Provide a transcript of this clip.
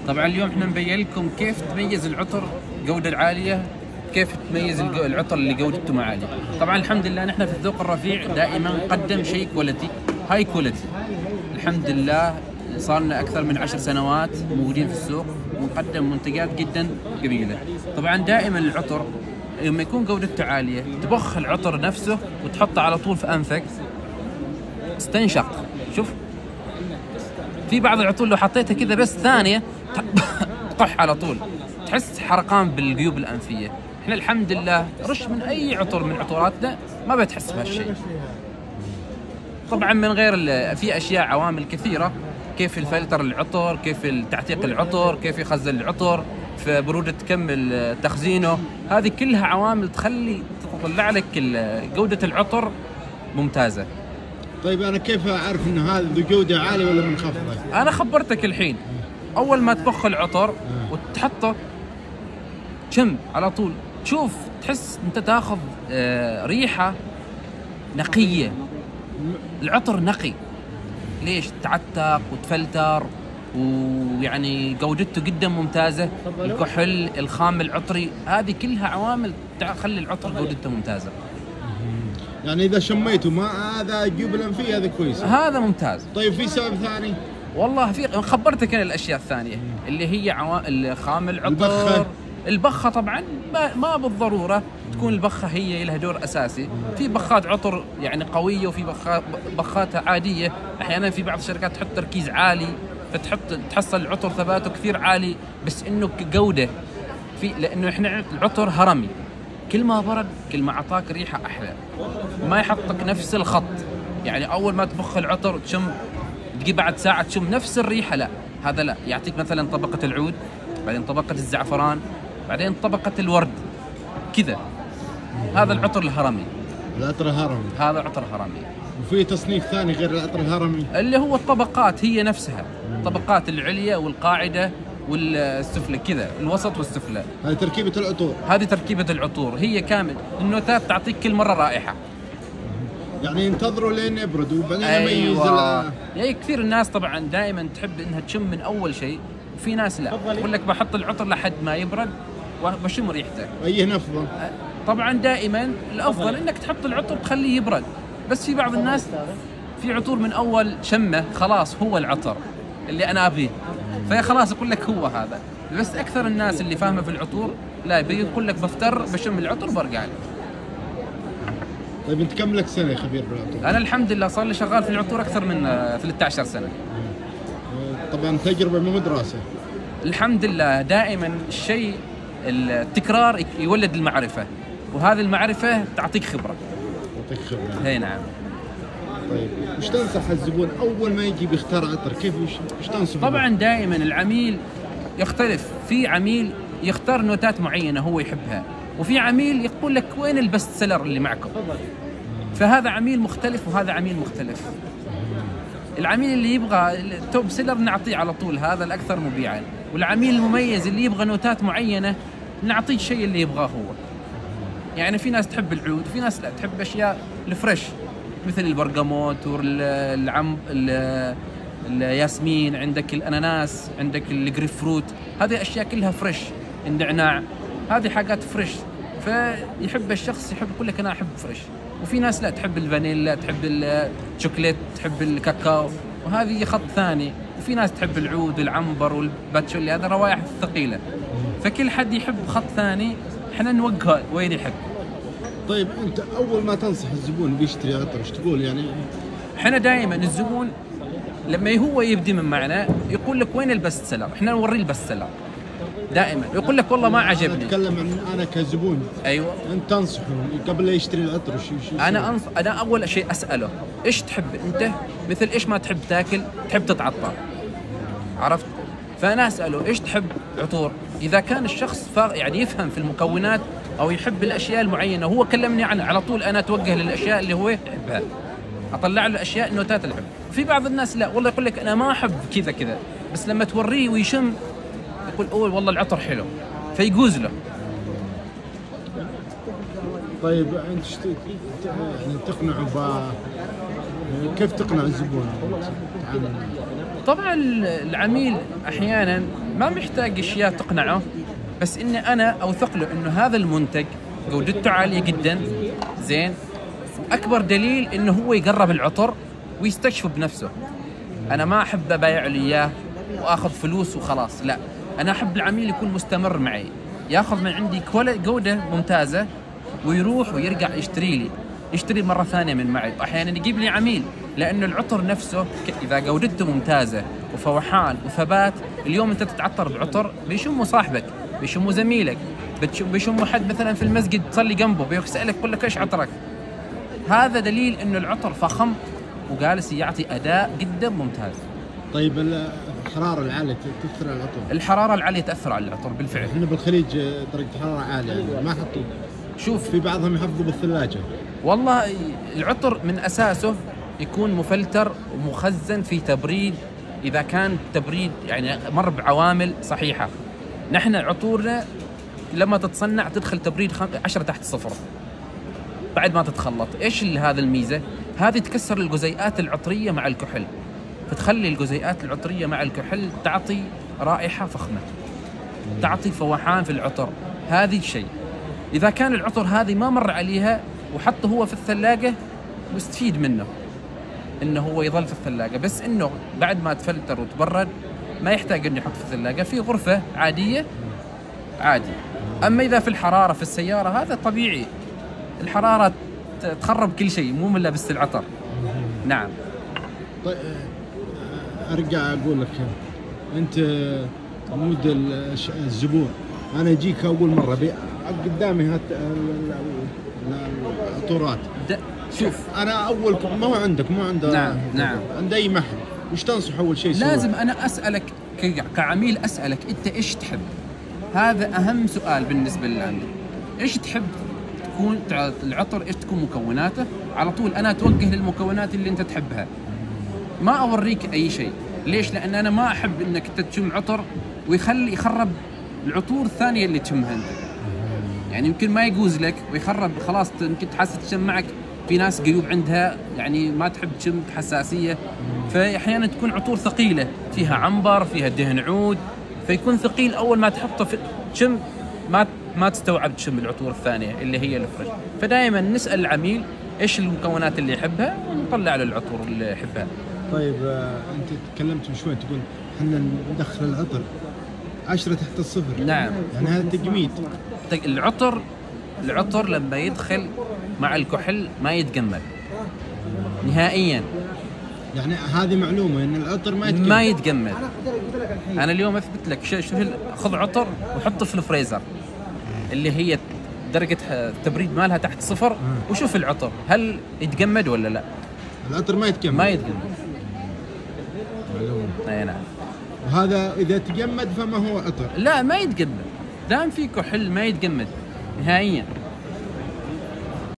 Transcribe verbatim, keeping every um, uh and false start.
طبعا اليوم احنا نبين لكم كيف تميز العطر جودة العالية، كيف تميز العطر اللي جودته ما عالية. طبعا الحمد لله نحن في الذوق الرفيع دائما نقدم شيء كواليتي، هاي كواليتي. الحمد لله صار لنا اكثر من عشر سنوات موجودين في السوق ونقدم منتجات جدا جميلة. طبعا دائما العطر لما يكون جودته عالية تبخ العطر نفسه وتحطه على طول في انفك استنشق. شوف في بعض العطور لو حطيتها كذا بس ثانية طح على طول، تحس حرقان بالجيوب الأنفية. احنا الحمد لله رش من أي عطر من عطوراتنا ما بتحس بهالشيء. طبعا من غير في أشياء عوامل كثيرة، كيف الفلتر العطر، كيف تعتيق العطر، كيف يخزن العطر، في برودة كم تخزينه، هذه كلها عوامل تخلي تطلع لك جودة العطر ممتازة. طيب أنا كيف أعرف إن هذا ذو جودة عالية ولا منخفضة؟ أنا خبرتك الحين. أول ما تبخ العطر وتحطه شم على طول، تشوف تحس أنت تاخذ آه ريحة نقية. العطر نقي، ليش؟ تعتق وتفلتر ويعني جودته جدا ممتازة. الكحل، الخام العطري، هذه كلها عوامل تخلي العطر جودته ممتازة. يعني إذا شميته ما هذا جيوب الأنفية هذا كويس، هذا ممتاز. طيب في سبب ثاني؟ والله في، خبرتك أنا الأشياء الثانية اللي هي عوامل خام العطر. البخة. البخة طبعا ما, ما بالضرورة تكون البخة هي لها دور أساسي. في بخات عطر يعني قوية وفي بخات بخات عادية. أحيانا في بعض الشركات تحط تركيز عالي فتحط تحصل العطر ثباته كثير عالي بس إنه جودة في، لأنه إحنا العطر هرمي، كل ما برد كل ما أعطاك ريحة أحلى، ما يحطك نفس الخط. يعني أول ما تبخ العطر تشم تجي بعد ساعة تشم نفس الريحة، لا هذا لا، يعطيك مثلا طبقة العود، بعدين طبقة الزعفران، بعدين طبقة الورد كذا. هذا العطر الهرمي. العطر الهرمي هذا عطر هرمي. وفي تصنيف ثاني غير العطر الهرمي اللي هو الطبقات هي نفسها، طبقات العليا والقاعدة والسفلى كذا، الوسط والسفلى. هذه تركيبة العطور. هذه تركيبة العطور هي كامل. النوتات تعطيك كل مرة رائحة. يعني ينتظروا لين يبرد وبعدين أيوة. يميز. يعني كثير الناس طبعا دائما تحب انها تشم من اول شيء، وفي ناس لا يقول لك بحط العطر لحد ما يبرد وبشم ريحته. اي افضل؟ طبعا دائما الافضل انك تحط العطر تخليه يبرد، بس في بعض الناس في عطور من اول شمه خلاص هو العطر اللي انا ابيه، فهي خلاص يقول لك هو هذا. بس اكثر الناس اللي فاهمه في العطور لا بيقول لك بفتر بشم العطر برجع له. طيب انت كم لك سنه خبير بالعطور؟ انا الحمد لله صار لي شغال في العطور اكثر من ثلاثة عشر سنه. طبعا تجربه مو دراسه. الحمد لله دائما الشيء التكرار يولد المعرفه، وهذه المعرفه تعطيك خبره. تعطيك خبره. اي نعم. طيب وش تنصح الزبون اول ما يجي بيختار عطر؟ كيف وش تنصح؟ طبعا دائما العميل يختلف، في عميل يختار نوتات معينه هو يحبها، وفي عميل يقول لك وين البست سيلر اللي معكم. فهذا عميل مختلف وهذا عميل مختلف. العميل اللي يبغى التوب سيلر نعطيه على طول، هذا الاكثر مبيعا. والعميل المميز اللي يبغى نوتات معينه نعطيه الشيء اللي يبغاه هو. يعني في ناس تحب العود وفي ناس لا تحب اشياء الفريش مثل البرغموت والعم الياسمين، عندك الاناناس، عندك الجريب فروت، هذه اشياء كلها فريش. النعناع هذه حاجات فريش، فيحب الشخص يحب يقول لك انا احب فريش. وفي ناس لا تحب الفانيلا، تحب الشوكليت، تحب الكاكاو، وهذه خط ثاني. وفي ناس تحب العود والعنبر والباتشولي، هذا روائح ثقيله. فكل حد يحب خط ثاني، احنا نوجهه وين يحب. طيب انت اول ما تنصح الزبون بيشتري عطر ايش تقول يعني؟ احنا دائما الزبون لما هو يبدي من معنا يقول لك وين البست سيلر، احنا نوريه البست سيلر دائما. يقول لك والله ما عجبني. انا اتكلم عن انا كزبون. ايوه. انت تنصحه قبل لا يشتري العطر شو شو؟ انا أنص... انا اول شيء اساله ايش تحب انت، مثل ايش ما تحب تاكل، تحب تتعطر، عرفت؟ فانا اساله ايش تحب عطور. اذا كان الشخص فا... يعني يفهم في المكونات او يحب الاشياء المعينه هو كلمني عنها على طول، انا اتوجه للاشياء اللي هو يحبها، اطلع له اشياء النوتات اللي يحب. في بعض الناس لا والله يقول لك انا ما احب كذا كذا، بس لما توريه ويشم يقول اوه والله العطر حلو، فيجوز له. طيب انت شت... يعني تقنعه ب كيف تقنع الزبون؟ طبعا العميل احيانا ما محتاج اشياء تقنعه، بس اني انا اوثق له انه هذا المنتج جودته عاليه جدا، زين. اكبر دليل انه هو يقرب العطر ويستكشف بنفسه. انا ما احب ابايع له اياه واخذ فلوس وخلاص، لا، انا احب العميل يكون مستمر معي، ياخذ من عندي جوده ممتازه ويروح ويرجع يشتري لي، يشتري مره ثانيه من معي، واحيانا يجيب لي عميل، لانه العطر نفسه اذا جودته ممتازه وفوحان وثبات، اليوم انت تتعطر بعطر بيشمه صاحبك، بيشمه زميلك، بيشمه حد مثلا في المسجد تصلي جنبه بيسالك بيقول لك ايش عطرك. هذا دليل انه العطر فخم وجالس يعطي اداء جدا ممتاز. طيب الحراره العاليه تاثر على العطر؟ الحراره العاليه تاثر على العطر بالفعل. احنا بالخليج درجه حراره عاليه يعني ما حطوا. شوف، في بعضهم يحفظوا بالثلاجه. والله العطر من اساسه يكون مفلتر ومخزن في تبريد، اذا كان تبريد يعني مر بعوامل صحيحه. نحن عطورنا لما تتصنع تدخل تبريد عشرة تحت صفر بعد ما تتخلط. ايش هذا الميزه؟ هذه تكسر الجزيئات العطريه مع الكحل، فتخلي الجزيئات العطريه مع الكحل تعطي رائحه فخمه، تعطي فوحان في العطر. هذه الشيء. اذا كان العطر هذه ما مر عليها وحطه هو في الثلاجه، مستفيد منه انه هو يظل في الثلاجه، بس انه بعد ما تفلتر وتبرد ما يحتاج انه يحط في الثلاجه، في غرفه عاديه عادي. اما اذا في الحراره في السياره هذا طبيعي، الحراره تخرب كل شيء، مو من لبس العطر. نعم. طيب ارجع اقول لك، انت مود الزبون، انا اجيك اول مره قدامي هات العطورات، شوف انا اول ما هو عندك مو عند نعم نعم عند اي محل، وش تنصح اول شيء يسوي؟ لازم انا اسالك كعميل، اسالك انت ايش تحب؟ هذا اهم سؤال بالنسبه لي عندي. ايش تحب تكون العطر، ايش تكون مكوناته؟ على طول انا اتوجه للمكونات اللي انت تحبها، ما اوريك اي شيء. ليش؟ لان انا ما احب انك انت تشم عطر ويخلي يخرب العطور الثانيه اللي تشمها انت. يعني يمكن ما يجوز لك ويخرب، خلاص يمكن تحس تشم معك. في ناس قلوب عندها يعني ما تحب تشم، حساسيه، فاحيانا تكون عطور ثقيله فيها عنبر، فيها دهن عود، فيكون ثقيل. اول ما تحطه في تشم ما ما تستوعب تشم العطور الثانيه اللي هي الفريش. فدائما نسال العميل ايش المكونات اللي يحبها ونطلع له العطور اللي يحبها. طيب آه، انت تكلمت من شوي تقول احنا ندخل العطر عشرة تحت الصفر. نعم. يعني هذا تجميد. العطر العطر لما يدخل مع الكحل ما يتجمد نهائيا. يعني هذه معلومه ان العطر ما يتجمد. ما يتجمد. انا اليوم اثبت لك شوف، خذ عطر وحطه في الفريزر اللي هي درجه التبريد مالها تحت صفر، وشوف العطر هل يتجمد ولا لا. العطر ما يتجمد. ما يتجمد. معلومه. اي نعم. وهذا اذا تجمد فما هو عطر. لا ما يتجمد، دام في كحل ما يتجمد نهائيا.